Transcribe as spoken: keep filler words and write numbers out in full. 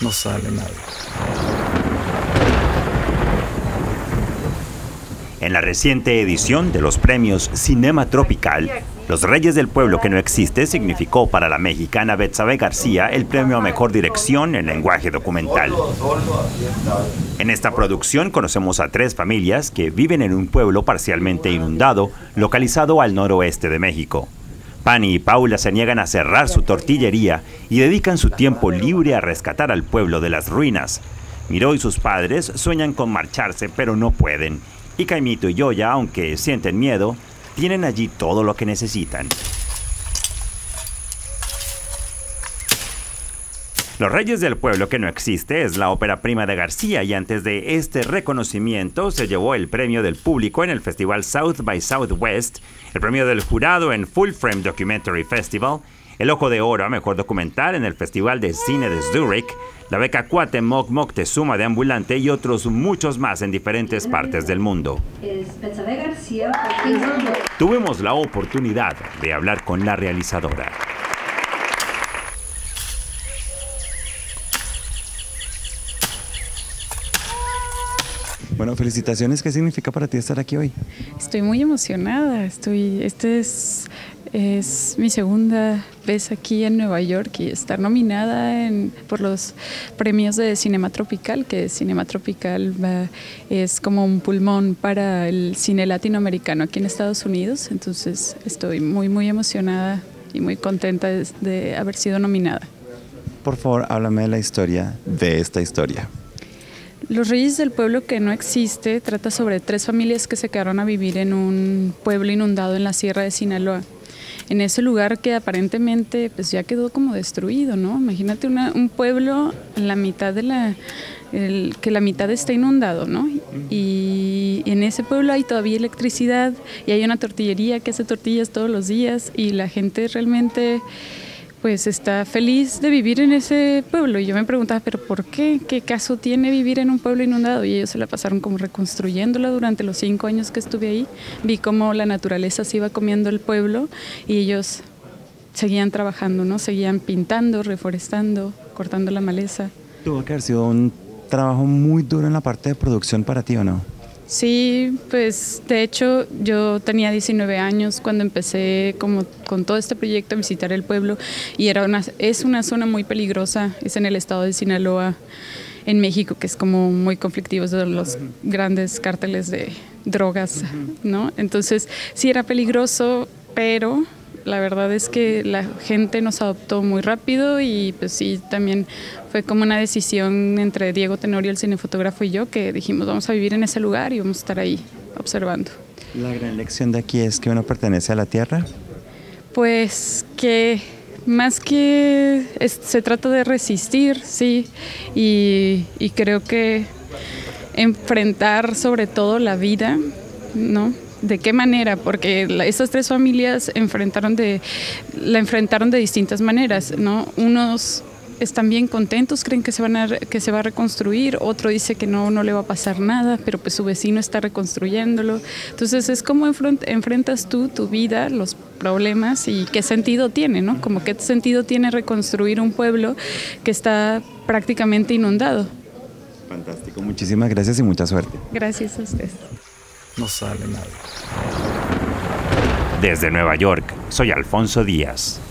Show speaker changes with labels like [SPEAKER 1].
[SPEAKER 1] No sale nadie.
[SPEAKER 2] En la reciente edición de los premios Cinema Tropical, Los Reyes del Pueblo que no existe significó para la mexicana Betsabe García el premio a Mejor Dirección en Lenguaje Documental. En esta producción conocemos a tres familias que viven en un pueblo parcialmente inundado, localizado al noroeste de México. Pani y Paula se niegan a cerrar su tortillería y dedican su tiempo libre a rescatar al pueblo de las ruinas. Miró y sus padres sueñan con marcharse, pero no pueden. Y Caimito y Yoya, aunque sienten miedo, tienen allí todo lo que necesitan. Los Reyes del Pueblo que no existe es la ópera prima de García y antes de este reconocimiento se llevó el premio del público en el festival South by Southwest, el premio del jurado en Full Frame Documentary Festival, el Ojo de Oro a Mejor Documental en el Festival de Cine de Zurich, la beca Cuauhtémoc Moctezuma de Ambulante y otros muchos más en diferentes partes del mundo. Tuvimos la oportunidad de hablar con la realizadora.
[SPEAKER 1] Bueno, felicitaciones. ¿Qué significa para ti estar aquí hoy?
[SPEAKER 3] Estoy muy emocionada. Estoy, este es, es mi segunda vez aquí en Nueva York y estar nominada en, por los premios de Cinema Tropical, que Cinema Tropical va, es como un pulmón para el cine latinoamericano aquí en Estados Unidos. Entonces estoy muy, muy emocionada y muy contenta de, de haber sido nominada.
[SPEAKER 1] Por favor, háblame de la historia de esta historia.
[SPEAKER 3] Los Reyes del Pueblo que no existe trata sobre tres familias que se quedaron a vivir en un pueblo inundado en la Sierra de Sinaloa. En ese lugar que aparentemente pues ya quedó como destruido, ¿no? Imagínate una, un pueblo en la mitad de la, el, que la mitad está inundado, ¿no? Y en ese pueblo hay todavía electricidad y hay una tortillería que hace tortillas todos los días y la gente realmente pues está feliz de vivir en ese pueblo. Y yo me preguntaba, ¿pero por qué? ¿Qué caso tiene vivir en un pueblo inundado? Y ellos se la pasaron como reconstruyéndola durante los cinco años que estuve ahí. Vi cómo la naturaleza se iba comiendo el pueblo y ellos seguían trabajando, ¿no? Seguían pintando, reforestando, cortando la maleza.
[SPEAKER 1] Tuvo que haber sido un trabajo muy duro en la parte de producción para ti, ¿o no?
[SPEAKER 3] Sí, pues de hecho yo tenía diecinueve años cuando empecé como con todo este proyecto a visitar el pueblo y era una, es una zona muy peligrosa, es en el estado de Sinaloa, en México, que es como muy conflictivo, es de los grandes cárteles de drogas, ¿no? Entonces sí era peligroso, pero la verdad es que la gente nos adoptó muy rápido y pues sí, también fue como una decisión entre Diego Tenorio, el cinefotógrafo, y yo, que dijimos vamos a vivir en ese lugar y vamos a estar ahí observando.
[SPEAKER 1] La gran lección de aquí es que uno pertenece a la tierra.
[SPEAKER 3] Pues que más que es, se trata de resistir, sí, y, y creo que enfrentar sobre todo la vida, ¿no? ¿De qué manera? Porque la, estas tres familias enfrentaron de, la enfrentaron de distintas maneras, ¿no? Unos están bien contentos, creen que se, van a, que se va a reconstruir, otro dice que no, no le va a pasar nada, pero pues su vecino está reconstruyéndolo. Entonces es como enfrentas tú tu vida, los problemas y qué sentido tiene, ¿no? Como qué sentido tiene reconstruir un pueblo que está prácticamente inundado.
[SPEAKER 1] Fantástico, muchísimas gracias y mucha suerte.
[SPEAKER 3] Gracias a ustedes.
[SPEAKER 1] No sale nadie.
[SPEAKER 2] Desde Nueva York, soy Alfonso Díaz.